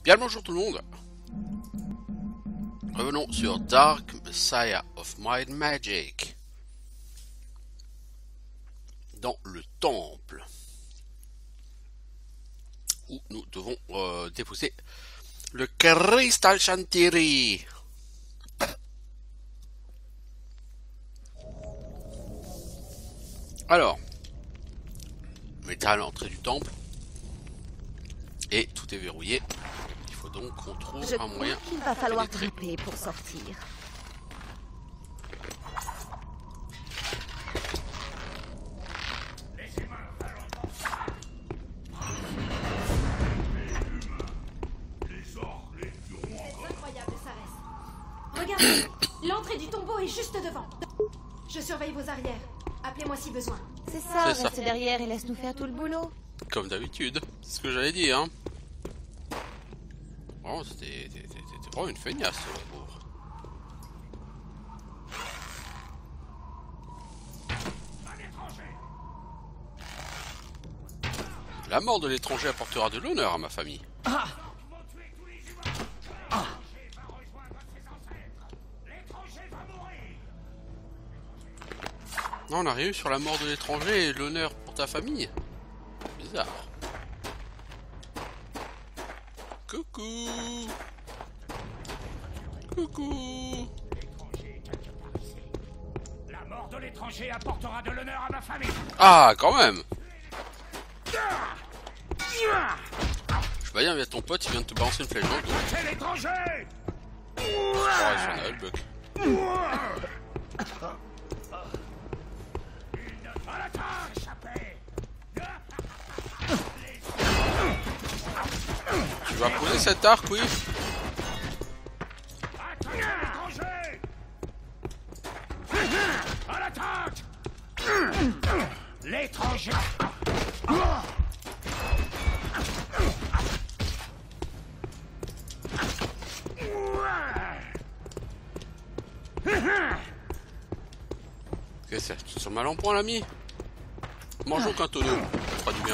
Bien le bonjour tout le monde. Revenons sur Dark Messiah of Might and Magic. Dans le temple. Où nous devons déposer le Crystal Chantiri. Alors, on est à l'entrée du temple. Et tout est verrouillé. Il faut donc qu'on trouve un moyen. Il va falloir grimper pour sortir. Incroyable, ça reste. Regardez, l'entrée du tombeau est juste devant. Je surveille vos arrières. Appelez-moi si besoin. C'est ça, C'est reste ça. derrière et laisse-nous faire tout le boulot. Comme d'habitude, c'est ce que j'allais dire. Hein. Oh, c'était vraiment une feignasse, ce pauvre. La mort de l'étranger apportera de l'honneur à ma famille. Non, on arrive sur la mort de l'étranger et l'honneur pour ta famille. Bizarre. Coucou. Coucou. La mort de l'étranger apportera de l'honneur à ma famille. Ah, quand même. Je vais dire, viens ton pote, il vient de te balancer une flèche dans le dos. C'est l'étranger. Opérationnel, Buck. À l'attaque, échappé. Tu vas poser cet arc, oui. Attaque l'étranger. À l'attaque. L'étranger. Qu'est-ce que c'est? Tu te sens mal en point, l'ami? Mangeons qu'un tonneau, ça fera du bien.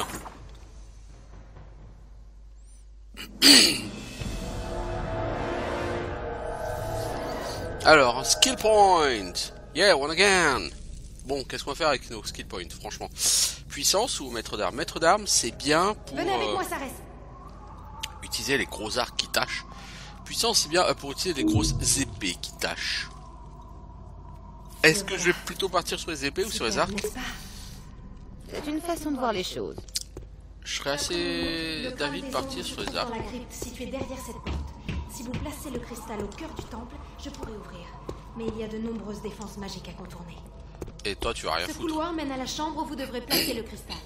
Alors, un skill point. Yeah, one again. Bon, qu'est-ce qu'on va faire avec nos skill points, franchement? Puissance ou maître d'armes? Maître d'armes, c'est bien pour Venez avec moi, ça reste. utiliser les gros arcs qui tâchent. Puissance, c'est bien pour utiliser les grosses épées qui tâchent. Est-ce que je vais plutôt partir sur les épées ou sur les arcs? N'est-ce pas? C'est une façon de voir les choses. Je serais assez Le d'avis de crâne des partir ombres sur se les trouve arcs. dans la crypte située derrière cette porte. Si vous placez le cristal au cœur du temple, je pourrai ouvrir. Mais il y a de nombreuses défenses magiques à contourner. Et toi, tu vas rien Ce foutre. couloir mène à la chambre où vous devrez placer le cristal.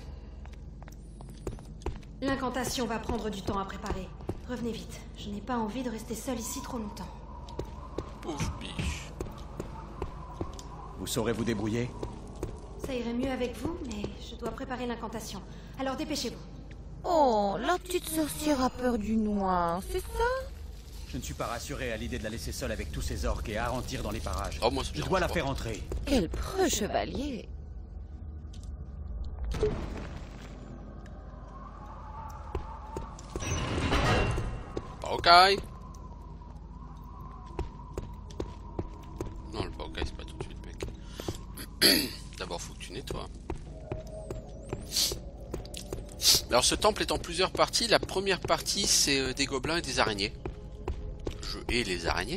L'incantation va prendre du temps à préparer. Revenez vite. Je n'ai pas envie de rester seule ici trop longtemps. Pauvre biche. Vous saurez vous débrouiller? Ça irait mieux avec vous, mais je dois préparer l'incantation. Alors dépêchez-vous. Oh, la petite sorcière a peur du noir, c'est ça? Je ne suis pas rassuré à l'idée de la laisser seule avec tous ces orques et à ralentir dans les parages. Oh, moi, ça me Je dérange dois la pas. faire entrer. Quel preux chevalier. Paukai. Non, le Paukai, c'est pas tout de suite, mec. D'abord, faut que tu nettoies. Alors, ce temple est en plusieurs parties. La première partie, c'est des gobelins et des araignées. Je hais les araignées.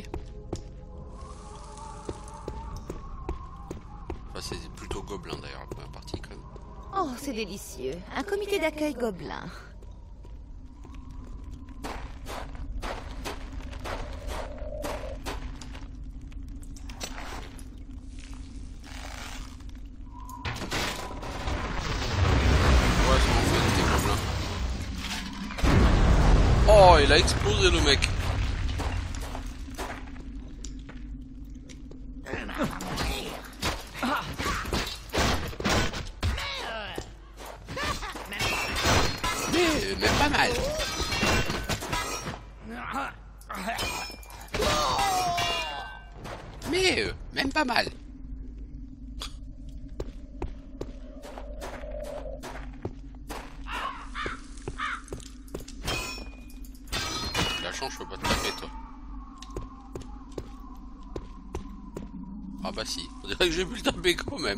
Enfin, c'est plutôt gobelins, d'ailleurs, la première partie, quand même. Oh, c'est délicieux. Un comité d'accueil gobelin. Ouais, ça en fait des gobelins. Oh, il a explosé, le mec. Mais pas mal. Mais même pas mal. chance, je peux pas te taper, toi. Ah bah si, on dirait que j'ai pu le taper quand même.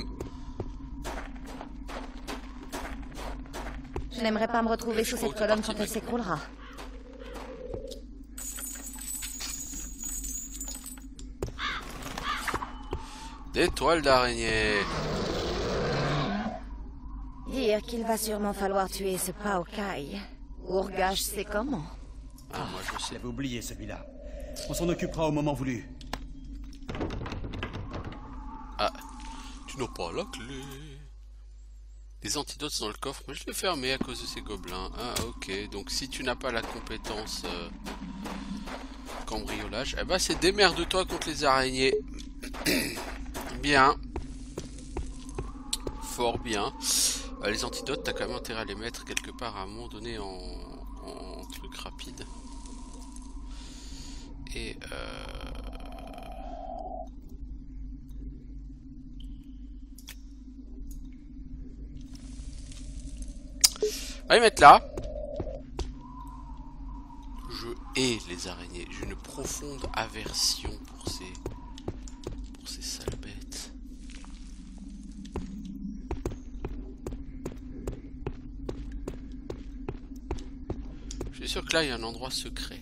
Je n'aimerais pas me retrouver sous cette colonne quand elle s'écroulera. Des toiles d'araignée. Dire qu'il va sûrement falloir tuer ce Paokai. Urgash sait comment. Ah, moi je sais. J'avais oublié celui-là. On s'en occupera au moment voulu. Ah, tu n'as pas la clé. Les antidotes sont dans le coffre, mais je l'ai fermé à cause de ces gobelins. Ah ok, donc si tu n'as pas la compétence cambriolage, eh ben c'est démerde-toi contre les araignées. Bien. Fort bien. Les antidotes, t'as quand même intérêt à les mettre quelque part à un moment donné en truc rapide. Et on va les mettre là. Je hais les araignées. J'ai une profonde aversion pour ces sales bêtes. Je suis sûr que là il y a un endroit secret.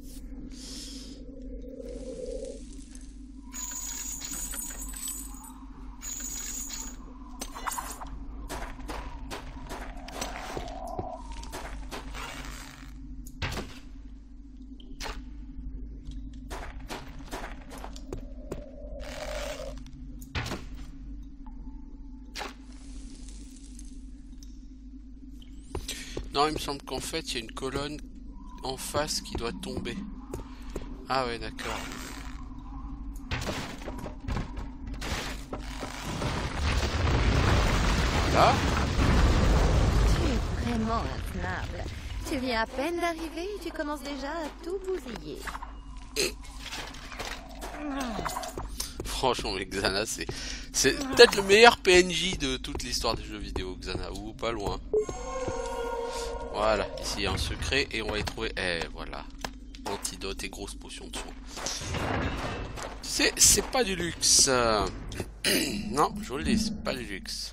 Non, il me semble qu'en fait, il y a une colonne en face qui doit tomber. Ah ouais, d'accord. Voilà. Tu es vraiment intenable. Tu viens à peine d'arriver et tu commences déjà à tout bousiller. Franchement, mais Xana, c'est peut-être le meilleur PNJ de toute l'histoire des jeux vidéo, Xana, ou pas loin. Voilà, ici il y a un secret et on va y trouver. Eh voilà, antidote et grosse potion de soin. C'est pas du luxe. Non, je vous le dis, c'est pas du luxe.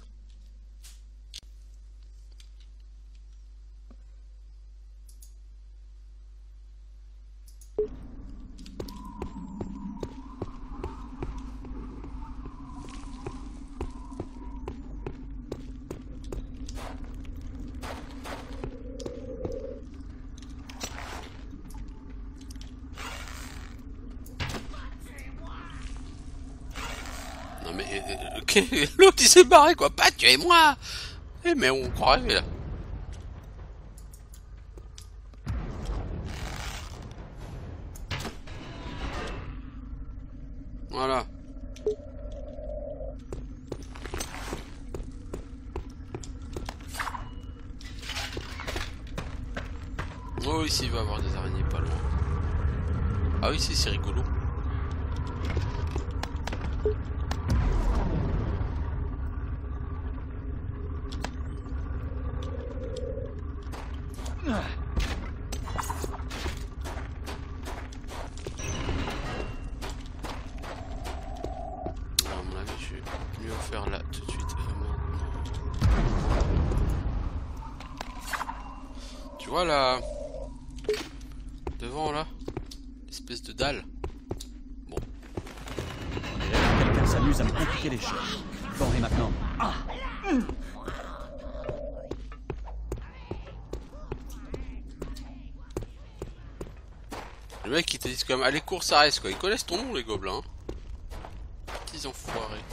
L'autre il s'est barré quoi, pas tuez-moi. Eh mais on croirait là. Voilà. Oh ici il va y avoir des araignées pas loin. Ah oui si c'est rigolo. Voilà. Devant là. Espèce de dalle. Bon. Quelqu'un s'amuse à me compliquer les choses. Bon et maintenant. Ah. Le mec ils te disent quand même allez cours ça reste quoi. Ils connaissent ton nom les gobelins. Petits enfoirés.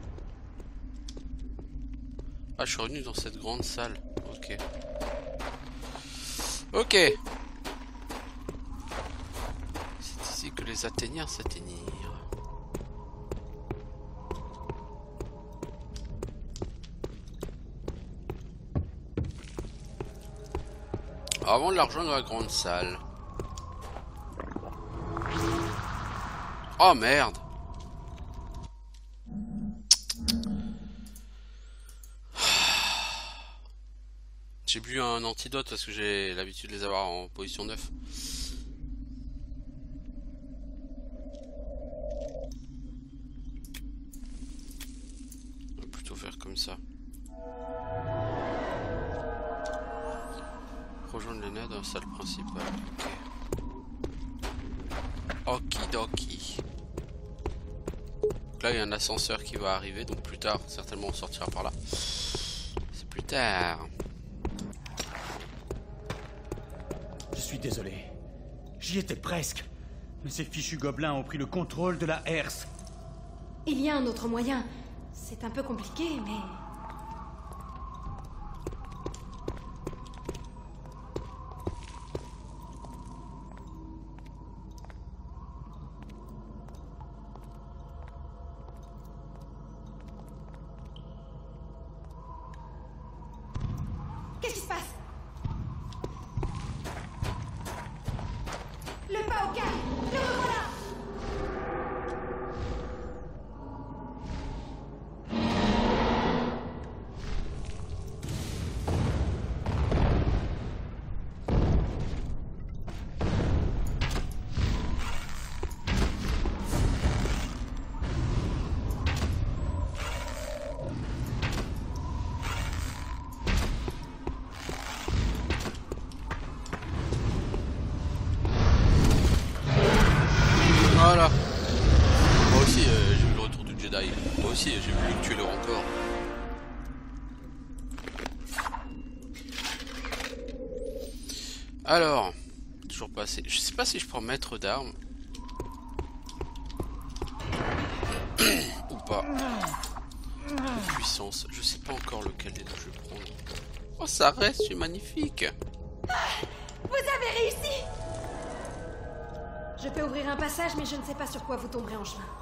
Ah je suis revenu dans cette grande salle. Ok. Ok. C'est ici que les Athéniens s'atteignirent. Avant de la rejoindre dans la grande salle. Oh merde. J'ai bu un antidote parce que j'ai l'habitude de les avoir en position 9. rejoindre Lena dans la salle principale. Ok. Okidoki. Donc là, il y a un ascenseur qui va arriver, donc plus tard, certainement, on sortira par là. C'est plus tard. Je suis désolé. J'y étais presque. Mais ces fichus gobelins ont pris le contrôle de la herse. Il y a un autre moyen. C'est un peu compliqué, mais... Qu'est-ce qui se passe? Le pas au calme! Le revoilà! Voilà. Moi aussi, j'ai vu le retour du Jedi. Moi aussi, j'ai vu Luke tuer le Rancor. Alors, toujours pas assez. Je sais pas si je prends maître d'armes. Ou pas. De puissance. Je sais pas encore lequel des deux je vais prendre. Oh, ça reste, c'est magnifique. Vous avez réussi! Je peux ouvrir un passage, mais je ne sais pas sur quoi vous tomberez en chemin.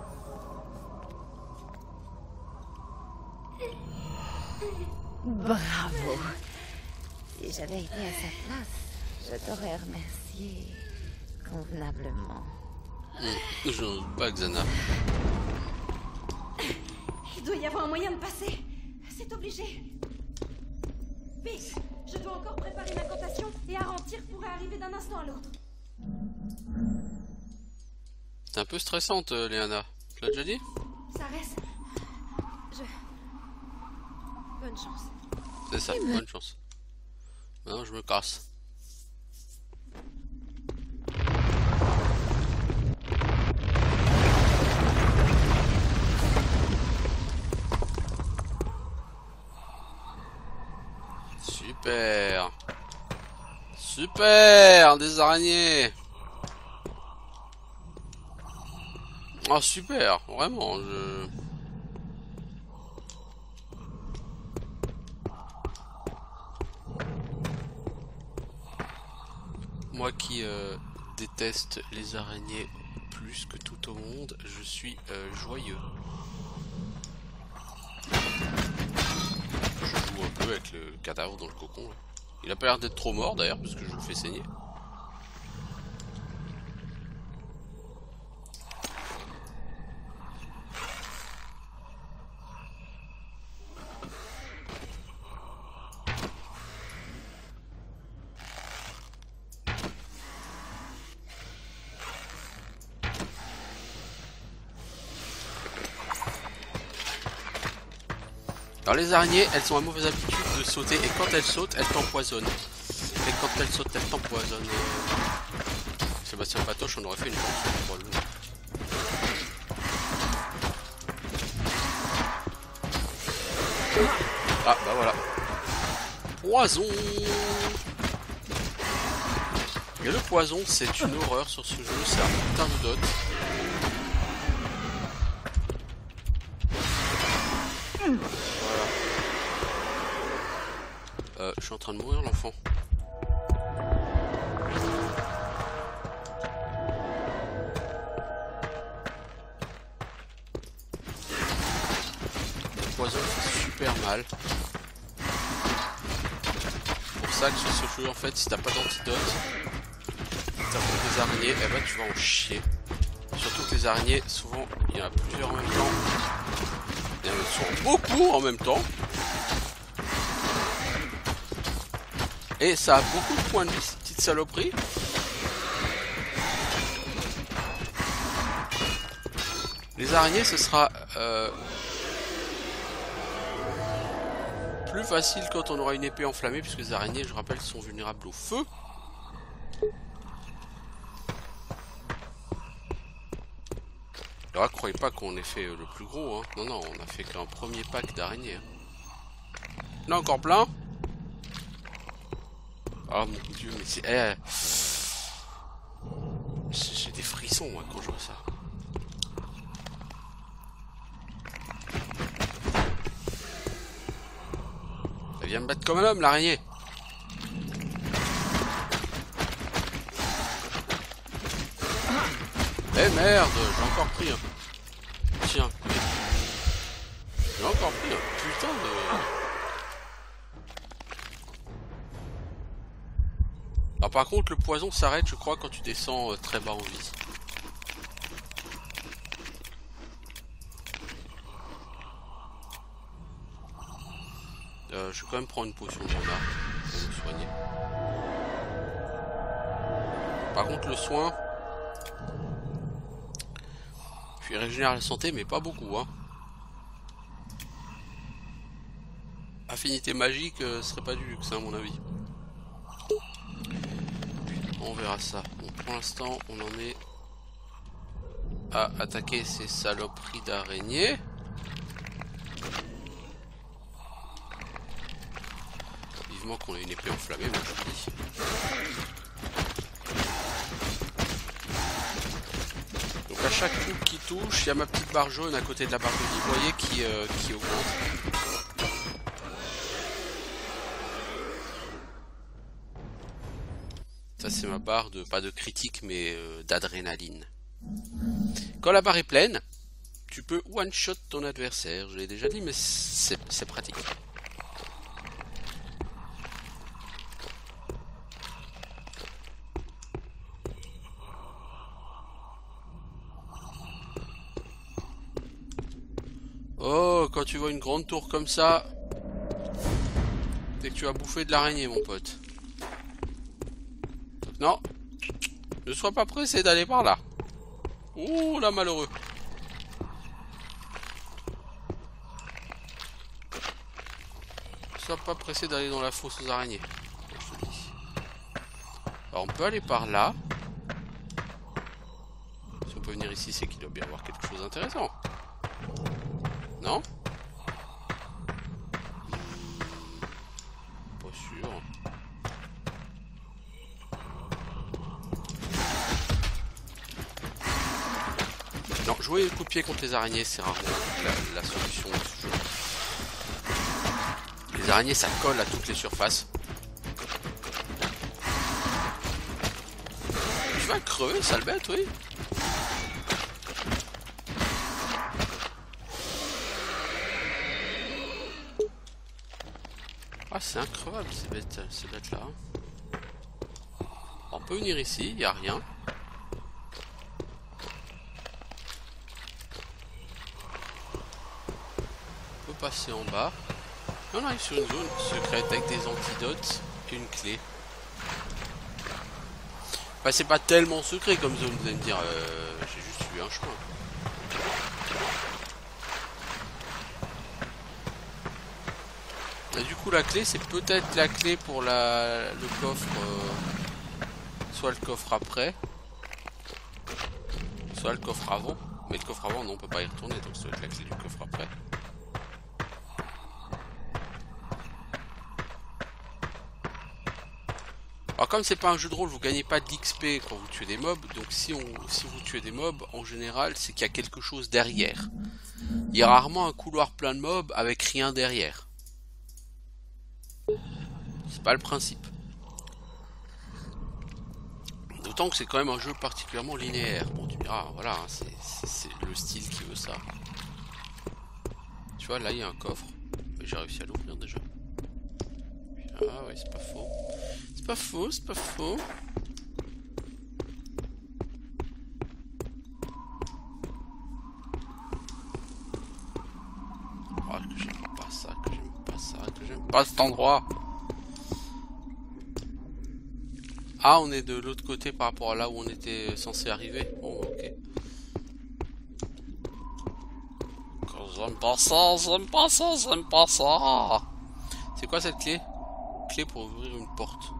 Bravo. Si j'avais été à sa place, je t'aurais remercié convenablement. Je n'ose pas, Xana. Il doit y avoir un moyen de passer. C'est obligé. Vite, je dois encore préparer l'incantation et Arantir pourrait arriver d'un instant à l'autre. C'est un peu stressante, Léana. Tu l'as déjà dit? Ça reste. Bonne chance. C'est ça, bonne chance. Maintenant, je me casse. Super. Super, des araignées. Ah super, vraiment, Moi qui déteste les araignées plus que tout au monde, je suis joyeux. Je joue un peu avec le cadavre dans le cocon là. Il a pas l'air d'être trop mort d'ailleurs parce que je le fais saigner. Alors les araignées, elles ont la mauvaise habitude de sauter et quand elles sautent, elles t'empoisonnent. Et quand elles sautent, elles t'empoisonnent. Sébastien Patoche, on aurait fait une chanson probablement. Ah bah voilà. Poison. Et le poison, c'est une horreur sur ce jeu, c'est un putain de dot. Je suis en train de mourir l'enfant. Le poison fait super mal. C'est pour ça que sur ce jeu en fait si t'as pas d'antidote, t'as des araignées, eh ben tu vas en chier. Surtout que les araignées, souvent il y en a plusieurs en même temps. Il y en a souvent beaucoup en même temps. Et ça a beaucoup de points de vie, cette petite saloperie. Les araignées, ce sera plus facile quand on aura une épée enflammée, puisque les araignées, je rappelle, sont vulnérables au feu. Alors, croyez pas qu'on ait fait le plus gros, hein. Non, non, on a fait qu'un premier pack d'araignées. Hein. Là, encore plein. Oh mon dieu, mais c'est... J'ai des frissons, moi, quand je vois ça. Elle vient me battre comme un homme, l'araignée. Eh merde, j'ai encore pris un. Tiens. J'ai encore pris un putain de... Alors par contre, le poison s'arrête, je crois, quand tu descends très bas en vie. Je vais quand même prendre une potion de mana pour me soigner. Par contre, le soin... Je régénère la santé, mais pas beaucoup, hein. Affinité magique, ce serait pas du luxe, à mon avis. On verra ça. Bon, pour l'instant, on en est à attaquer ces saloperies d'araignées. Vivement qu'on ait une épée enflammée, moi je vous dis. Donc à chaque coup qui touche, il y a ma petite barre jaune à côté de la barre de vie, vous voyez, qui augmente. Ça c'est ma barre de, pas de critique, mais d'adrénaline. Quand la barre est pleine, tu peux one-shot ton adversaire. Je l'ai déjà dit, mais c'est pratique. Oh, quand tu vois une grande tour comme ça, c'est que tu as bouffé de l'araignée, mon pote. Donc, non, ne sois pas pressé d'aller par là. Ouh là, malheureux. Ne sois pas pressé d'aller dans la fosse aux araignées. Je te dis. Alors, on peut aller par là. Si on peut venir ici, c'est qu'il doit bien y avoir quelque chose d'intéressant. Non? Pas sûr. Non, jouer coup de pied contre les araignées, c'est rarement la solution de ce jeu. Les araignées, ça colle à toutes les surfaces. Tu vas crever, sale bête, oui. Ah, c'est increvable ces bêtes là. On peut venir ici, il n'y a rien. On peut passer en bas. Et on arrive sur une zone secrète avec des antidotes et une clé. Enfin, c'est pas tellement secret comme zone, vous allez me dire. J'ai juste eu un chemin. Et du coup la clé c'est peut-être la clé pour le coffre, soit le coffre après, soit le coffre avant, mais le coffre avant non, on peut pas y retourner, donc ça doit être la clé du coffre après. Alors comme c'est pas un jeu de rôle, vous gagnez pas de l'XP quand vous tuez des mobs, donc si vous tuez des mobs, en général c'est qu'il y a quelque chose derrière. Il y a rarement un couloir plein de mobs avec rien derrière. C'est pas le principe. D'autant que c'est quand même un jeu particulièrement linéaire. Bon, tu me diras, voilà, hein, c'est le style qui veut ça. Tu vois, là il y a un coffre. Mais j'ai réussi à l'ouvrir déjà. Ah ouais, c'est pas faux. C'est pas faux, c'est pas faux. Oh, que j'aime pas ça, que j'aime pas ça, que j'aime pas cet endroit. Ah, on est de l'autre côté par rapport à là où on était censé arriver. Bon, ok. J'aime pas ça, j'aime pas ça, j'aime pas ça. C'est quoi cette clé? Clé pour ouvrir une porte.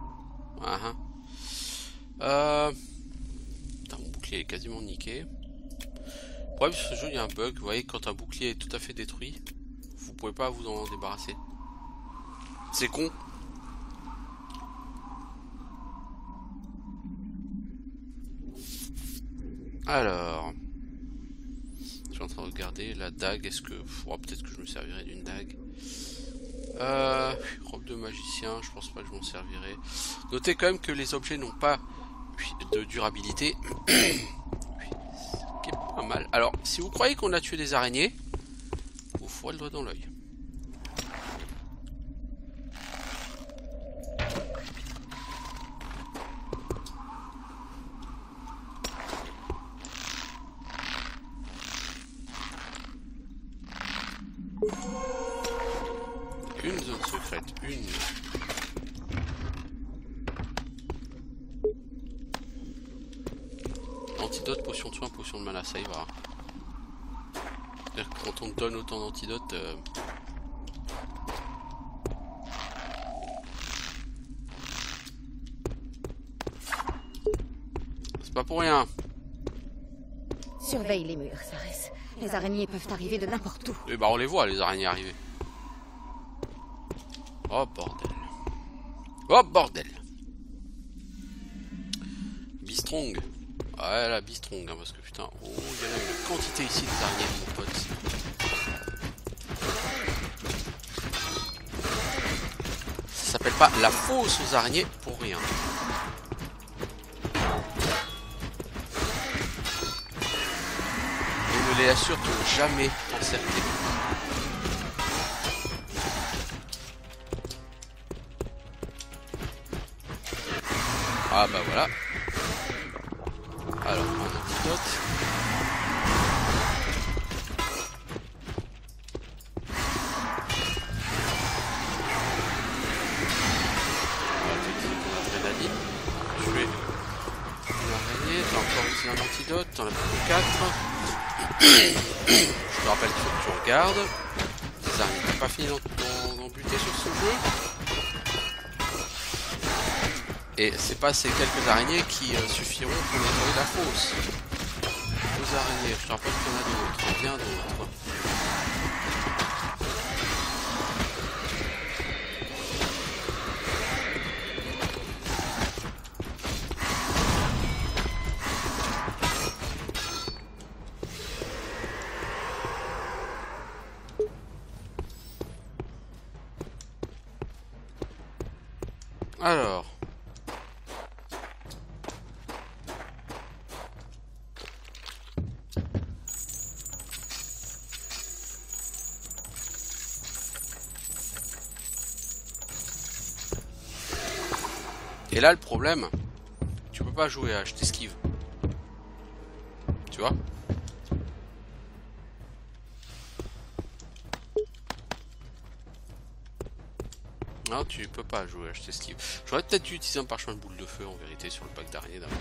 Putain, mon bouclier est quasiment niqué. Le problème sur ce jeu, il y a un bug. Vous voyez, quand un bouclier est tout à fait détruit, vous pouvez pas vous en débarrasser. C'est con. Alors, je suis en train de regarder la dague. Est-ce que, peut-être que je me servirai d'une dague. Robe de magicien, je pense pas que je m'en servirai. Notez quand même que les objets n'ont pas de durabilité. Qui est pas mal. Alors, si vous croyez qu'on a tué des araignées, vous fourrez le doigt dans l'œil. Une zone secrète, une. Antidote, potion de soin, potion de mana, ça y va. C'est-à-dire que quand on donne autant d'antidotes... C'est pas pour rien. Surveille les murs, Sarès. Les araignées peuvent arriver de n'importe où. Et bah on les voit, les araignées arriver. Oh bordel. Oh bordel. Bistrong. Ouais la bistrong, hein, parce que putain, oh il y en a une quantité ici des araignées mon pote. Ça s'appelle pas la fosse aux araignées pour rien. Et ne les assure de jamais encercler. Ah bah voilà. Alors, un antidote. On va utiliser ton adrénaline. Tuer une araignée. T'as encore utilisé un antidote. T'en as plus que 4. Je te rappelle qu'il faut que tu regardes. Les araignées, t'as pas fini d'en buter sur ce jeu. Et c'est pas ces quelques araignées qui suffiront pour nettoyer la fosse. Aux araignées, je te rappelle qu'il y en a d'autres, bien d'autres. Alors. Et là le problème, tu peux pas jouer à je t'esquive. Tu vois? Non, tu peux pas jouer à je t'esquive. J'aurais peut-être dû utiliser un parchemin de boule de feu en vérité sur le pack d'araignées d'avant.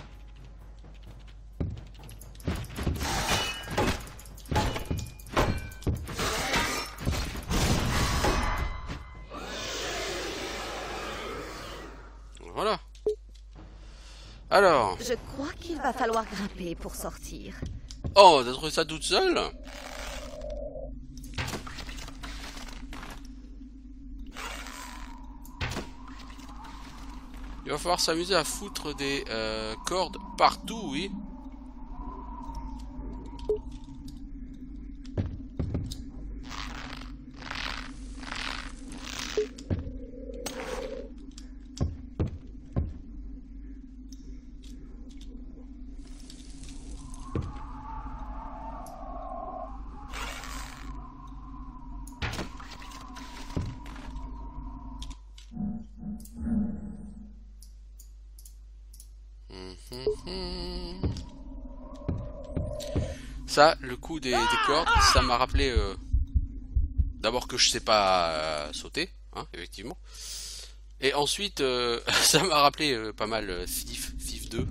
Voilà. Alors. Je crois qu'il va falloir grimper pour sortir. Oh, t'as trouvé ça toute seule? Il va falloir s'amuser à foutre des cordes partout, oui. Ça, le coup des cordes, ça m'a rappelé d'abord que je sais pas sauter, hein, effectivement. Et ensuite, ça m'a rappelé pas mal Thief 2.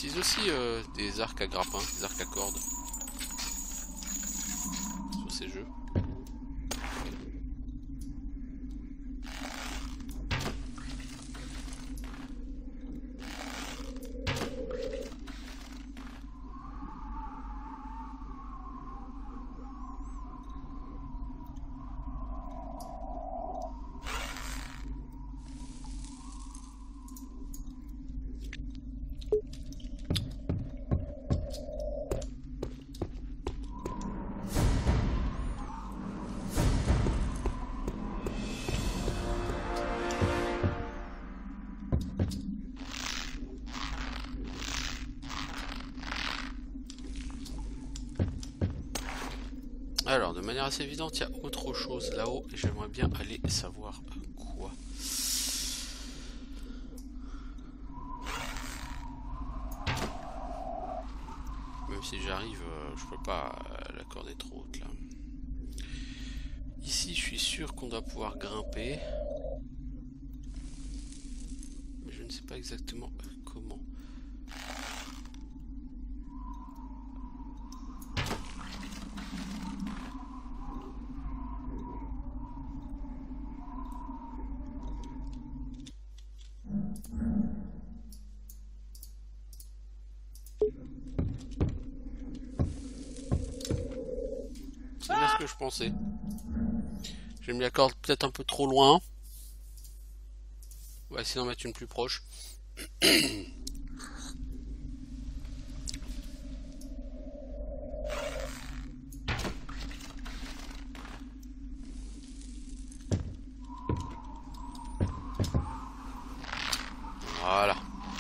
utilise aussi des arcs à grappin, des arcs à cordes. Sur ces jeux. Alors, de manière assez évidente, il y a autre chose là-haut et j'aimerais bien aller savoir quoi. Même si j'arrive, je peux pas l'accorder trop haute là. Ici, je suis sûr qu'on doit pouvoir grimper. Mais je ne sais pas exactement comment. C'est bien ce que je pensais. Je me l'accorde peut-être un peu trop loin. On va essayer d'en mettre une plus proche. Voilà.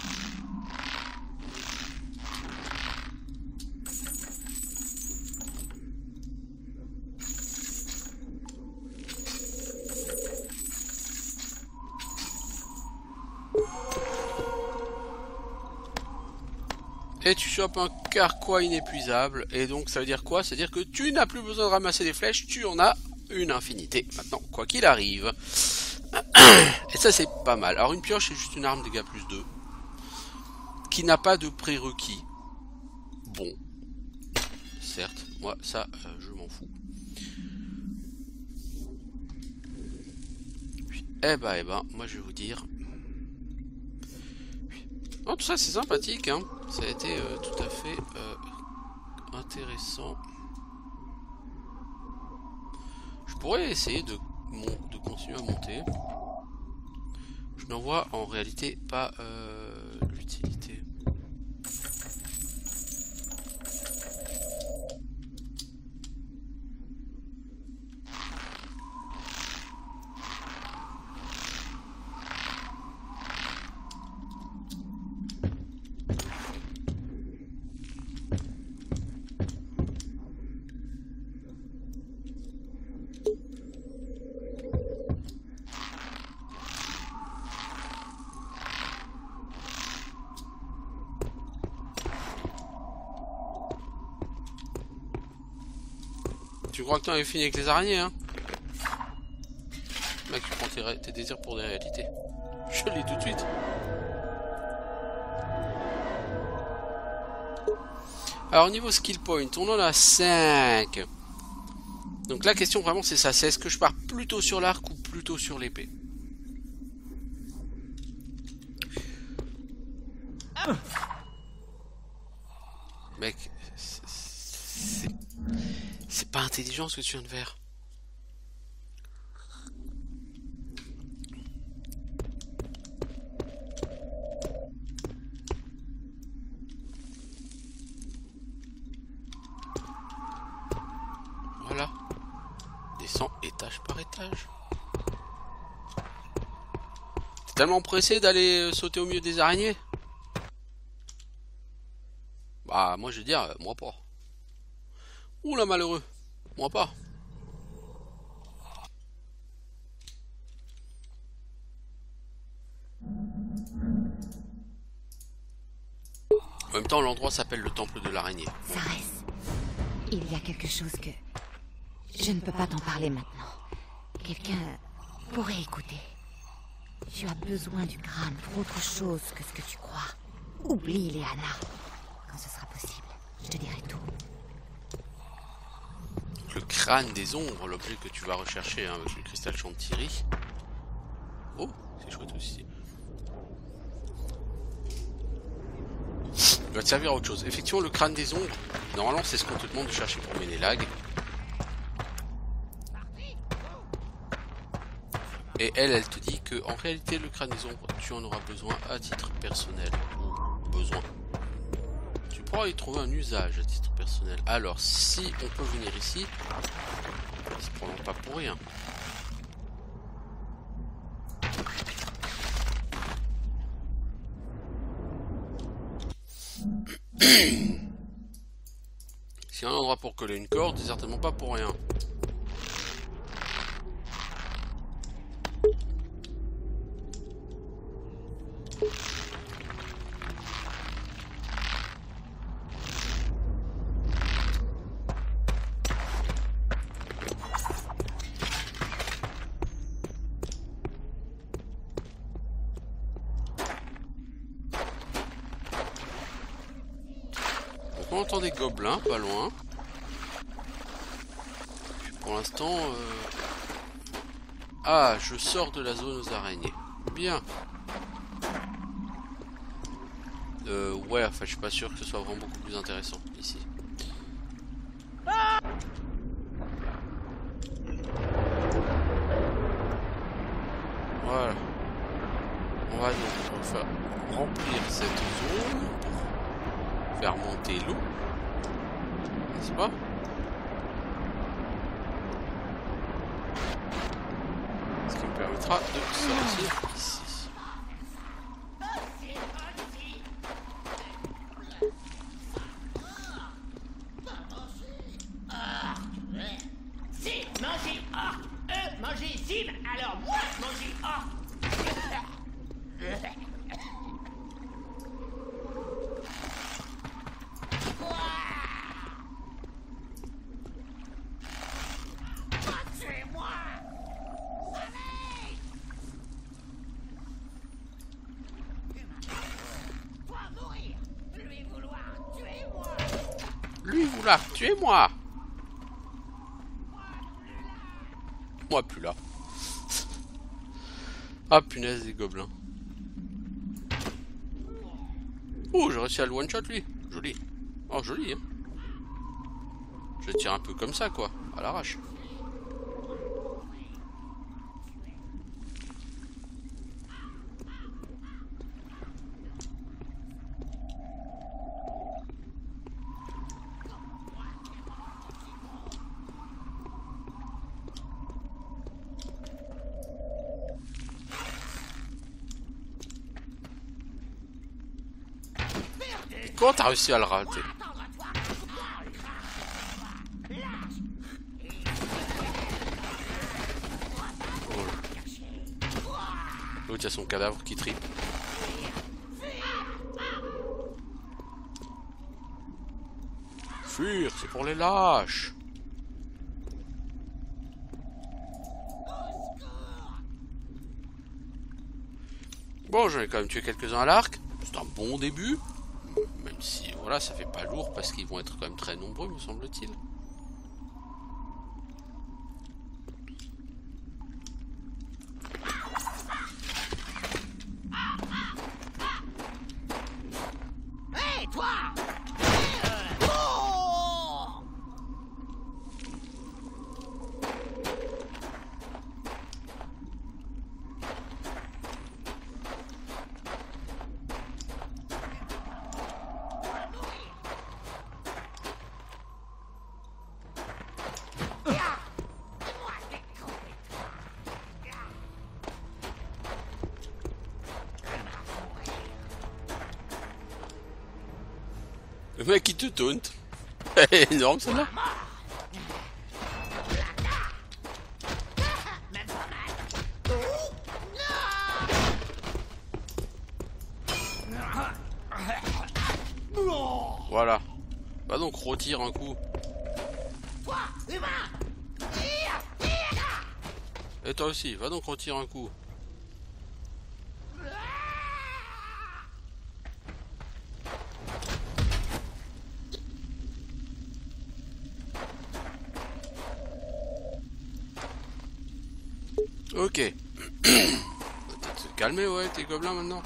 Et tu chopes un carquois inépuisable. Et donc ça veut dire quoi? C'est-à-dire que tu n'as plus besoin de ramasser des flèches, tu en as une infinité. Maintenant, quoi qu'il arrive. Et ça c'est pas mal. Alors une pioche c'est juste une arme dégâts plus 2. Qui n'a pas de prérequis. Bon. Certes, moi ça je m'en fous. Eh ben, moi je vais vous dire. Oh, tout ça c'est sympathique, hein. Ça a été tout à fait intéressant. Je pourrais essayer de continuer à monter. Je n'en vois en réalité pas l'utilité. Tu crois que tu avais fini avec les araignées, hein? Mec, tu prends tes désirs pour des réalités. Je l'ai tout de suite. Alors, niveau skill point, on en a 5. Donc la question vraiment c'est ça, c'est est-ce que je pars plutôt sur l'arc ou plutôt sur l'épée? Mec, c'est pas intelligent ce que tu viens de faire. Voilà. Descends étage par étage. T'es tellement pressé d'aller sauter au milieu des araignées? Bah moi je veux dire, moi pas. Oula malheureux, moi pas. En même temps l'endroit s'appelle le temple de l'araignée. Sarès, il y a quelque chose que... Je ne peux pas t'en parler maintenant. Quelqu'un pourrait écouter. Tu as besoin du crâne pour autre chose que ce que tu crois. Oublie, Léana. Quand ce sera possible, je te dirai tout. Le crâne des ombres, l'objet que tu vas rechercher hein, avec le cristal Chantilly. Oh, c'est chouette aussi. Il va te servir à autre chose. Effectivement, le crâne des ombres, normalement, c'est ce qu'on te demande de chercher pour Ménélag. Et elle te dit que en réalité, le crâne des ombres, tu en auras besoin à titre personnel. Ou besoin. Tu pourras y trouver un usage à titre personnel. Alors, si on peut venir ici, c'est probablement pas pour rien. S'il y a un endroit pour coller une corde, c'est certainement pas pour rien. On entend des gobelins, pas loin. Puis pour l'instant... Ah, je sors de la zone aux araignées. Bien. Ouais, enfin, je suis pas sûr que ce soit vraiment beaucoup plus intéressant, ici. Voilà. On va donc remplir cette zone pour faire monter l'eau. N'est-ce pas? Ce qui me permettra de sortir ici. Si, mangez orc. Mangez Sim, alors moi, mangez orc. Tuez-moi. Toi mourir. Lui vouloir tuer moi. Lui vouloir tuer moi. Moi plus là. Ah punaise, les gobelins. Oh, j'ai réussi à le one shot lui. Joli. Oh, joli hein. Je tire un peu comme ça quoi, à l'arrache. Comment t'as réussi à le rater? L'autre, il y a son cadavre qui tripe. Fuir, c'est pour les lâches. Bon, j'en ai quand même tué quelques-uns à l'arc. C'est un bon début. Même si, voilà, ça fait pas lourd parce qu'ils vont être quand même très nombreux, me semble-t-il. Hé, toi! Le mec qui te taunt. Elle est énorme celle-là. Voilà. Va donc retire un coup. Et toi aussi, va donc retire un coup. Ok. Peut-être se calmer, ouais, tes gobelins maintenant.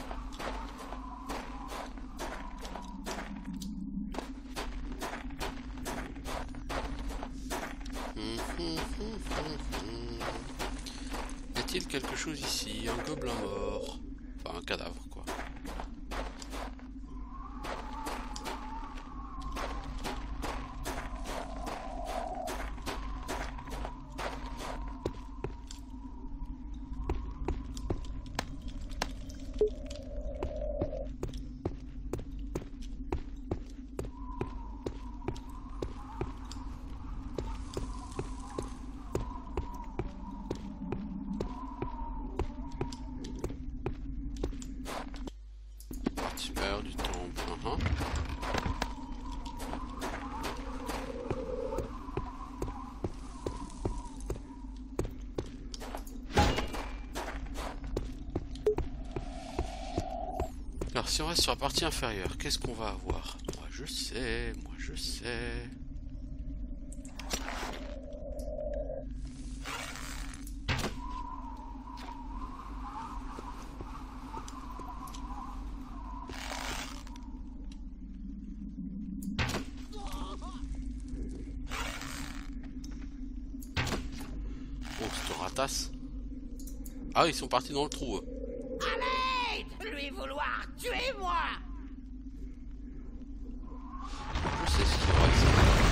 Y a-t-il quelque chose ici? Un gobelin mort. Enfin, un cadavre, quoi. Supérieur du temple. Alors si on reste sur la partie inférieure, qu'est-ce qu'on va avoir? Moi je sais, moi je sais. Ah, ils sont partis dans le trou. Allez, lui vouloir tuer moi. Je sais ce qu'il y aura ici.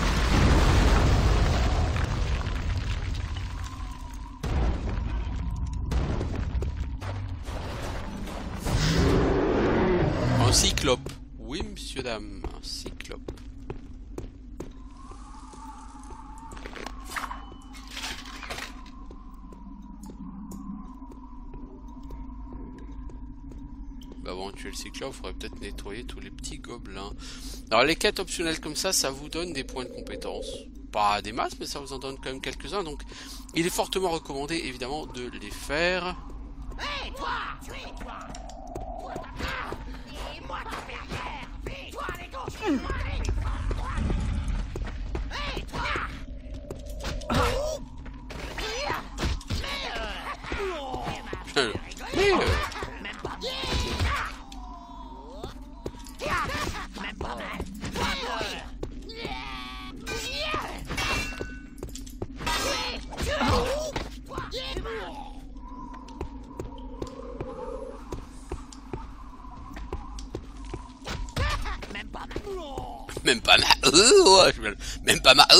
Un cyclope. Oui, monsieur, dame, un cyclope. Avant de tuer le cyclope, il faudrait peut-être nettoyer tous les petits gobelins. Alors les quêtes optionnelles comme ça vous donne des points de compétence. Pas des masses, mais ça vous en donne quand même quelques-uns. Donc il est fortement recommandé évidemment de les faire. Hé, toi, toi. Et moi qui fais rien. Fais toi les gauches, moi les droites. Hé, toi. Même pas bien. Même pas mal. Même pas mal. Même pas mal. Même pas mal.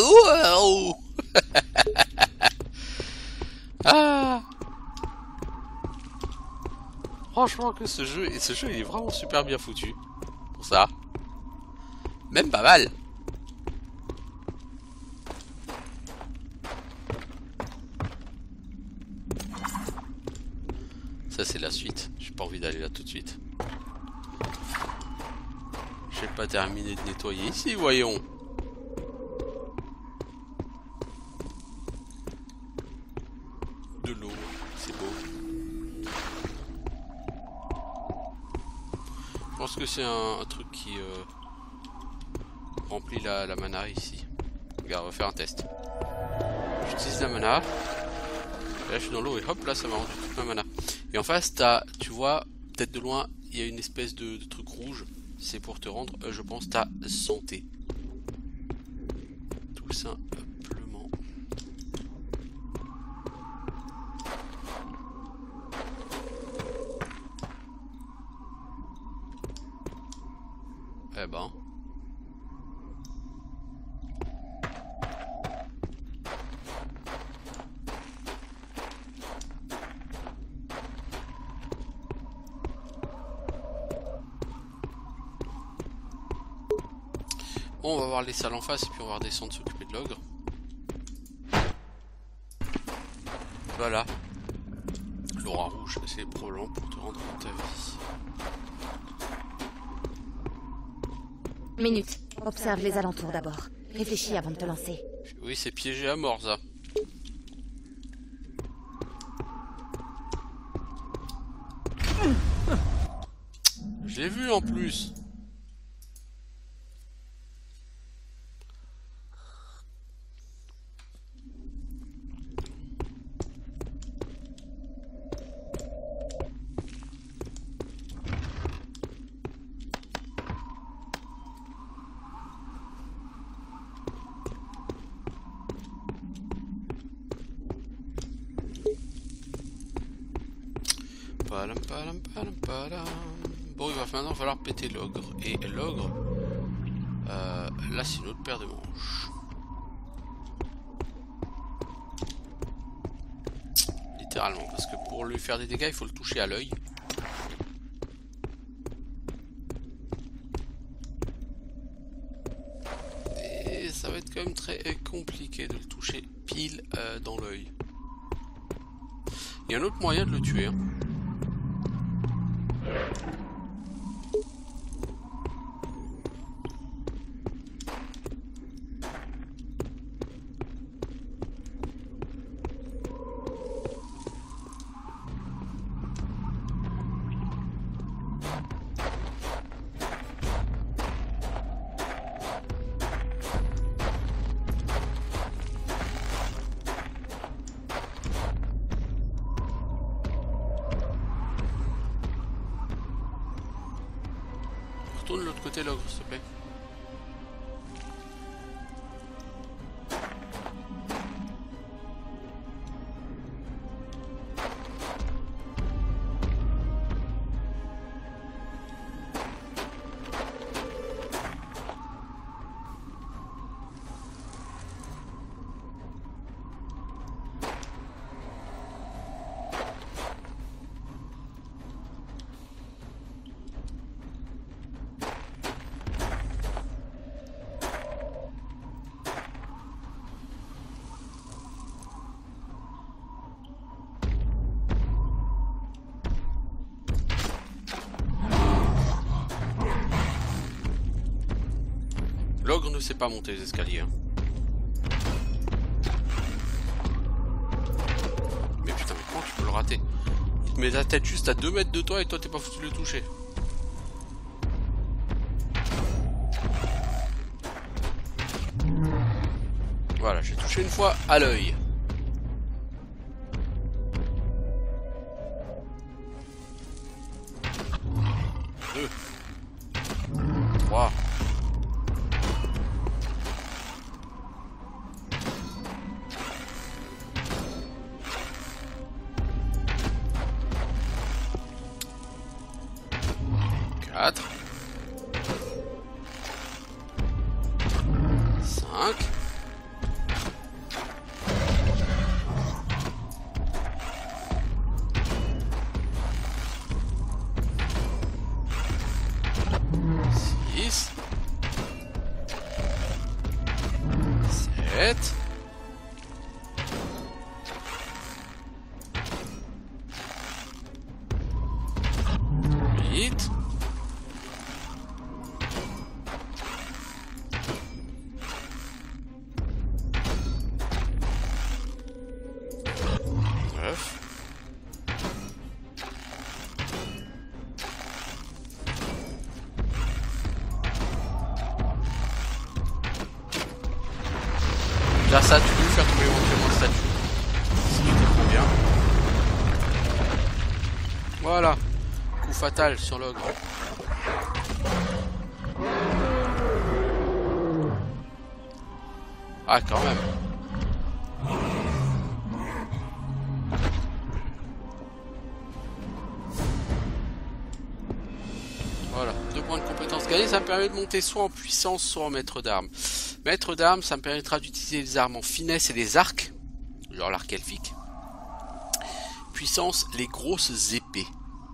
Ah. Franchement que ce jeu il est vraiment super bien foutu. Pour ça. Même pas mal. Ça c'est la suite. J'ai pas envie d'aller là tout de suite. J'ai pas terminé de nettoyer ici, voyons. De l'eau, c'est beau. Je pense que c'est un truc qui remplit la mana ici. Regarde, on va faire un test. J'utilise la mana. Et là je suis dans l'eau et hop là ça m'a rendu toute ma mana. Et en face tu vois, peut-être de loin, il y a une espèce de truc rouge. C'est pour te rendre, je pense, ta santé. Tout simplement. Eh ben. Bon, on va voir les salles en face et puis on va redescendre s'occuper de l'ogre. Voilà. L'aura rouge, c'est probablement pour te rendre ta vie. Minute. Observe les alentours d'abord. Réfléchis avant de te lancer. Oui, c'est piégé à mort, ça. Je l'ai vu en plus. Bon, il va maintenant falloir péter l'ogre. Et l'ogre, là c'est une autre paire de manches. Littéralement, parce que pour lui faire des dégâts, il faut le toucher à l'œil. Et ça va être quand même très compliqué de le toucher pile dans l'œil. Il y a un autre moyen de le tuer. Hein. Retourne de l'autre côté l'ogre, s'il te plaît. L'ogre ne sait pas monter les escaliers. Hein. Mais putain, mais comment tu peux le rater? Il te met la tête juste à 2 mètres de toi et toi t'es pas foutu de le toucher. Voilà, j'ai touché une fois à l'œil. 2 3 4 5 6 7 8 9 Là ça tu peux faire tomber éventuellement le statut si tu te prends bien. Voilà, coup fatal sur l'ogre. Ah quand même. Voilà, 2 points de compétence gagnés, ça me permet de monter soit en puissance, soit en maître d'armes. Maître d'armes, ça me permettra d'utiliser les armes en finesse et les arcs, genre l'arc elfique. Puissance, les grosses épées.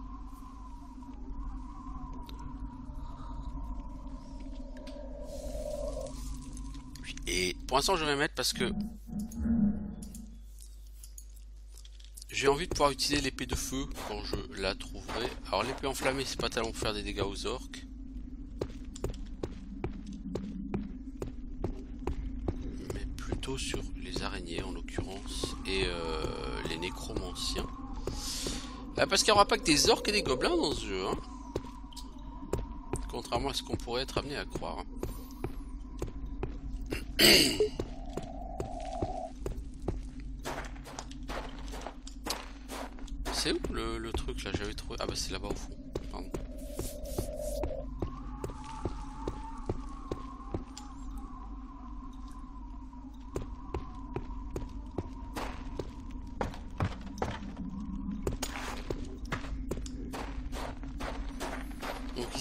Et pour l'instant je vais mettre parce que j'ai envie de pouvoir utiliser l'épée de feu quand je la trouverai. Alors l'épée enflammée c'est pas tellement pour faire des dégâts aux orques. Mais plutôt sur les araignées en l'occurrence et les nécromanciens. Parce qu'il n'y aura pas que des orques et des gobelins dans ce jeu. Hein. Contrairement à ce qu'on pourrait être amené à croire. C'est où le truc là? J'avais trouvé. Ah bah c'est là-bas au fond. Pardon.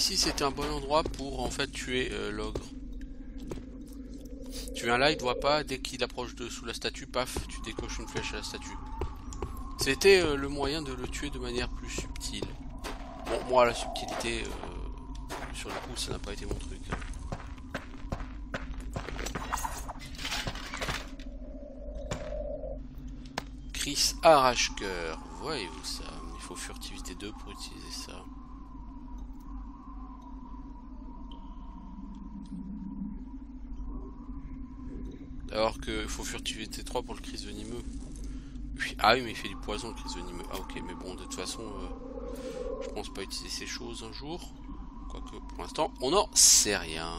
qu'ici c'était un bon endroit pour en fait tuer l'ogre. Tu viens là, il te voit pas, dès qu'il approche de sous la statue, paf, tu décoches une flèche à la statue. C'était le moyen de le tuer de manière plus subtile. Bon, moi la subtilité, sur le coup, ça n'a pas été mon truc. Chris Arrache-Cœur, voyez-vous ça? Il faut furtivité 2 pour utiliser ça. Alors que il faut furtivité 3 pour le crise venimeux. Ah oui, mais il fait du poison le crise venimeux. Ah ok, mais bon, de toute façon, je pense pas utiliser ces choses un jour. Quoique, pour l'instant, on n'en sait rien.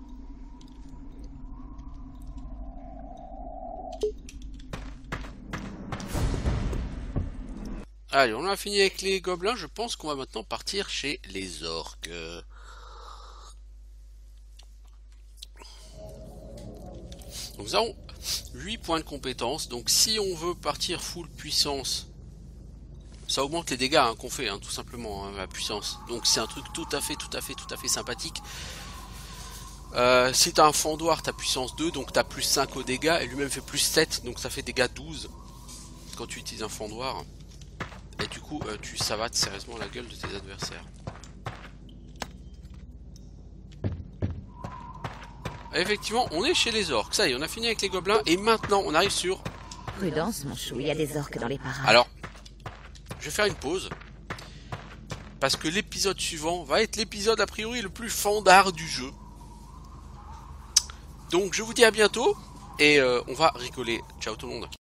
Allez, on a fini avec les gobelins. Je pense qu'on va maintenant partir chez les orques. Donc nous avons 8 points de compétence. Donc si on veut partir full puissance, ça augmente les dégâts qu'on fait, tout simplement, la puissance. Donc c'est un truc tout à fait sympathique. Si t'as un fendoir, t'as puissance 2, donc t'as plus 5 aux dégâts. Et lui-même fait plus 7, donc ça fait dégâts 12 quand tu utilises un fendoir. Et du coup, tu savates sérieusement la gueule de tes adversaires. Effectivement, on est chez les orques. Ça y est, on a fini avec les gobelins. Et maintenant, on arrive sur... Prudence, mon chou, il y a des orques dans les parages. Alors, je vais faire une pause. Parce que l'épisode suivant va être l'épisode a priori le plus fandard du jeu. Donc, je vous dis à bientôt. Et on va rigoler. Ciao tout le monde.